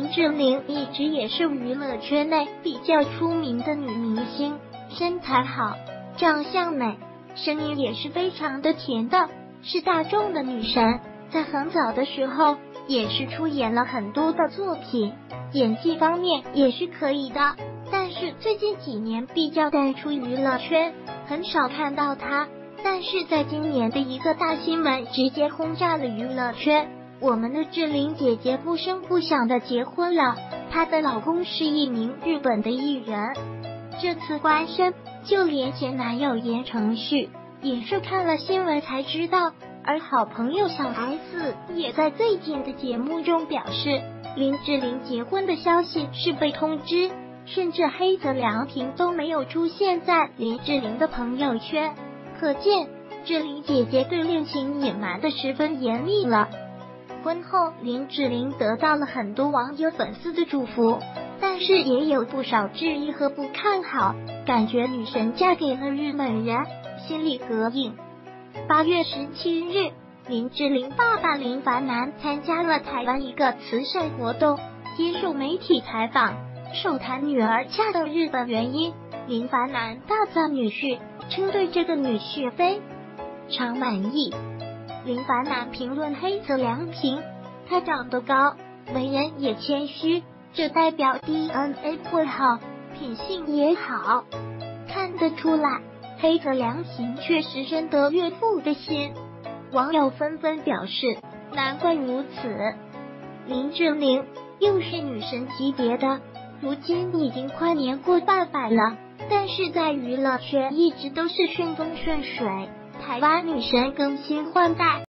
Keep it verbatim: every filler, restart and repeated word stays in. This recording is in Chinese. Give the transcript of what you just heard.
林志玲一直也是娱乐圈内比较出名的女明星，身材好，长相美，声音也是非常的甜的，是大众的女神。在很早的时候也是出演了很多的作品，演技方面也是可以的，但是最近几年比较淡出娱乐圈，很少看到她。但是在今年的一个大新闻直接轰炸了娱乐圈，我们的志玲姐姐不声不响的结婚了，她的老公是一名日本的艺人。这次官宣，就连前男友言承旭也是看了新闻才知道，而好朋友小 S 也在最近的节目中表示，林志玲结婚的消息是被通知，甚至黑泽良平都没有出现在林志玲的朋友圈，可见志玲姐姐对恋情隐瞒的十分严厉了。婚后，林志玲得到了很多网友粉丝的祝福，但是也有不少质疑和不看好，感觉女神嫁给了日本人，心里膈应。八月十七日，林志玲爸爸林凡南参加了台湾一个慈善活动，接受媒体采访，首谈女儿嫁到日本原因。林凡南大赞女婿，称对这个女婿非常满意。林凡南评论黑泽良平，他长得高，为人也谦虚，这代表 D N A 会好，品性也好，看得出来黑泽良平确实深得岳父的心。网友纷纷表示，难怪如此，林志玲又是女神级别的，如今已经快年过半百了，但是在娱乐圈一直都是顺风顺水，台湾女神更新换代。